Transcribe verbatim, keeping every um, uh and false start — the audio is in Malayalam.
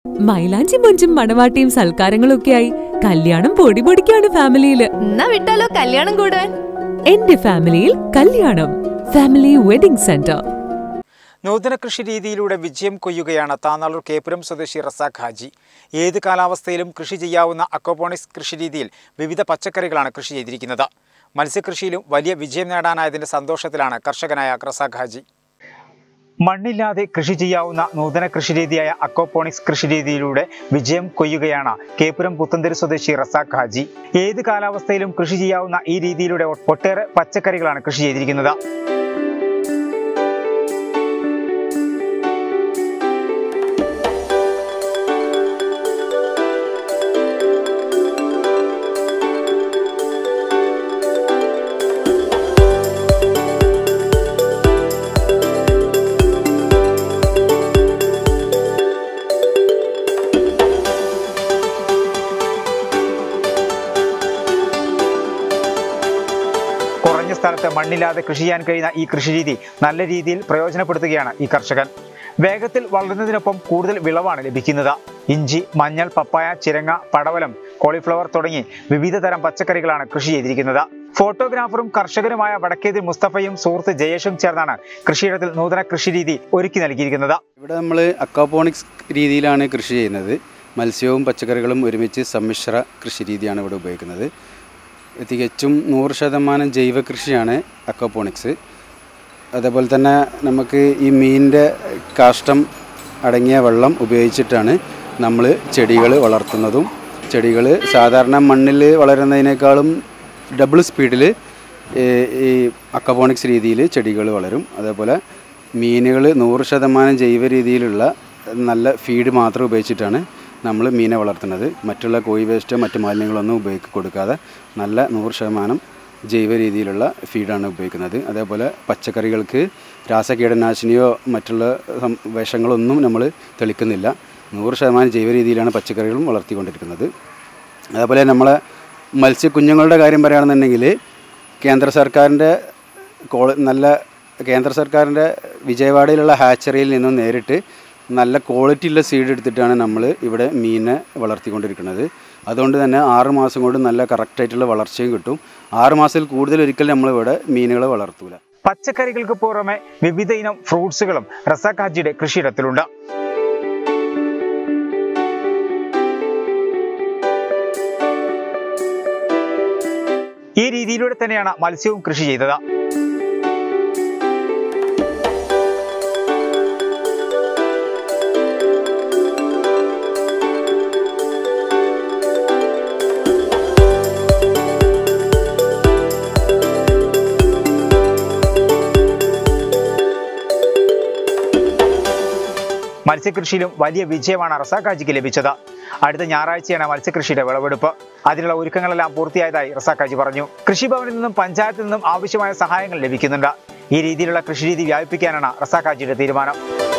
മൈലാഞ്ചി മൊഞ്ചും മണവാട്ടിയും സൽക്കാരങ്ങളൊക്കെയായി കല്യാണം പൊടി പൊടിക്കാണ് ഫാമിലിയില്. എന്നാ വിട്ടാലോ കല്യാണം കൂടാൻ? എന്റെ ഫാമിലിയിൽ കല്യാണം. Family wedding centre. നൂതന കൃഷി രീതിയിലൂടെ വിജയം കൊയ്യുകയാണ് താന്നാളൂർ കേപ്പുരം സ്വദേശി റസാഖ് ഹാജി. ഏത് കാലാവസ്ഥയിലും കൃഷി ചെയ്യാവുന്ന അക്വാപോണിക്സ് കൃഷിരീതിയിൽ വിവിധ പച്ചക്കറികളാണ് കൃഷി ചെയ്തിരിക്കുന്നത്. മത്സ്യകൃഷിയിലും വലിയ വിജയം നേടാനായതിന്റെ സന്തോഷത്തിലാണ് കർഷകനായ റസാഖ് ഹാജി. മണ്ണില്ലാതെ കൃഷി ചെയ്യാവുന്ന നൂതന കൃഷിരീതിയായ അക്വാപോണിക്സ് കൃഷിരീതിയിലൂടെ വിജയം കൊയ്യുകയാണ് കേപ്പുരം പുത്തന്തേരി സ്വദേശി റസാഖ് ഹാജി. ഏത് കാലാവസ്ഥയിലും കൃഷി ചെയ്യാവുന്ന ഈ രീതിയിലൂടെ ഒട്ടേറെ പച്ചക്കറികളാണ് കൃഷി ചെയ്തിരിക്കുന്നത്. കുറഞ്ഞ സ്ഥലത്ത് മണ്ണില്ലാതെ കൃഷി ചെയ്യാൻ കഴിയുന്ന ഈ കൃഷിരീതി നല്ല രീതിയിൽ പ്രയോജനപ്പെടുത്തുകയാണ് ഈ കർഷകൻ. വേഗത്തിൽ വളരുന്നതിനൊപ്പം കൂടുതൽ വിളവാണ് ലഭിക്കുന്നത്. ഇഞ്ചി, മഞ്ഞൾ, പപ്പായ, ചിരങ്ങ, പടവലം, കോളിഫ്ലവർ തുടങ്ങി വിവിധ തരം പച്ചക്കറികളാണ് കൃഷി ചെയ്തിരിക്കുന്നത്. ഫോട്ടോഗ്രാഫറും കർഷകനുമായ വടക്കേതിൽ മുസ്തഫയും സുഹൃത്ത് ജയേഷും ചേർന്നാണ് കൃഷിയിടത്തിൽ നൂതന കൃഷിരീതി ഒരുക്കി നൽകിയിരിക്കുന്നത്. ഇവിടെ നമ്മൾ അക്വാപോണിക്സ് രീതിയിലാണ് കൃഷി ചെയ്യുന്നത്. മത്സ്യവും പച്ചക്കറികളും ഒരുമിച്ച് സമ്മിശ്ര കൃഷി രീതിയാണ് ഇവിടെ ഉപയോഗിക്കുന്നത്. തികച്ചും നൂറ് ശതമാനം ജൈവ കൃഷിയാണ് അക്വാപോണിക്സ്. അതേപോലെ തന്നെ നമുക്ക് ഈ മീനിൻ്റെ കാഷ്ടം അടങ്ങിയ വെള്ളം ഉപയോഗിച്ചിട്ടാണ് നമ്മൾ ചെടികൾ വളർത്തുന്നതും. ചെടികൾ സാധാരണ മണ്ണിൽ വളരുന്നതിനേക്കാളും ഡബിൾ സ്പീഡിൽ ഈ അക്വാപോണിക്സ് രീതിയിൽ ചെടികൾ വളരും. അതേപോലെ മീനുകൾ നൂറ് ശതമാനം ജൈവ രീതിയിലുള്ള നല്ല ഫീഡ് മാത്രം ഉപയോഗിച്ചിട്ടാണ് നമ്മൾ മീനെ വളർത്തുന്നത്. മറ്റുള്ള കോഴി വേസ്റ്റോ മറ്റു മാലിന്യങ്ങളൊന്നും ഉപയോഗിച്ച് കൊടുക്കാതെ നല്ല നൂറ് ശതമാനം ജൈവ രീതിയിലുള്ള ഫീഡാണ് ഉപയോഗിക്കുന്നത്. അതേപോലെ പച്ചക്കറികൾക്ക് രാസകീടനാശിനിയോ മറ്റുള്ള വിഷങ്ങളൊന്നും നമ്മൾ തെളിക്കുന്നില്ല. നൂറ് ശതമാനം ജൈവ രീതിയിലാണ് പച്ചക്കറികളും വളർത്തിക്കൊണ്ടിരിക്കുന്നത്. അതേപോലെ നമ്മളെ മത്സ്യക്കുഞ്ഞുങ്ങളുടെ കാര്യം പറയുകയാണെന്നുണ്ടെങ്കിൽ കേന്ദ്ര സർക്കാരിൻ്റെ കോ നല്ല കേന്ദ്ര സർക്കാരിൻ്റെ വിജയവാഡയിലുള്ള ഹാച്ചറിയിൽ നിന്നും നേരിട്ട് നല്ല ക്വാളിറ്റിയുള്ള സീഡ് എടുത്തിട്ടാണ് നമ്മൾ ഇവിടെ മീനെ വളർത്തിക്കൊണ്ടിരിക്കുന്നത്. അതുകൊണ്ട് തന്നെ ആറ് മാസം കൊണ്ട് നല്ല കറക്റ്റായിട്ടുള്ള വളർച്ചയും കിട്ടും. ആറ് മാസത്തിൽ കൂടുതൽ ഒരിക്കലും നമ്മളിവിടെ മീനുകളെ വളർത്തൂല. പച്ചക്കറികൾക്ക് പുറമെ വിവിധ ഇനം ഫ്രൂട്ട്സുകളും റസാഖ് ഹാജിയുടെ കൃഷിയിടത്തിലുണ്ട്. ഈ രീതിയിലൂടെ തന്നെയാണ് മത്സ്യവും കൃഷി ചെയ്തത്. മത്സ്യകൃഷിയിലും വലിയ വിജയമാണ് റസാഖ് ഹാജിക്ക് ലഭിച്ചത്. അടുത്ത ഞായറാഴ്ചയാണ് മത്സ്യകൃഷിയുടെ വിളവെടുപ്പ്. അതിനുള്ള ഒരുക്കങ്ങളെല്ലാം പൂർത്തിയായതായി റസാഖ് ഹാജി പറഞ്ഞു. കൃഷിഭവനിൽ നിന്നും പഞ്ചായത്തിൽ നിന്നും ആവശ്യമായ സഹായങ്ങൾ ലഭിക്കുന്നുണ്ട്. ഈ രീതിയിലുള്ള കൃഷിരീതി വ്യാപിപ്പിക്കാനാണ് റസാഖ് ഹാജിയുടെ തീരുമാനം.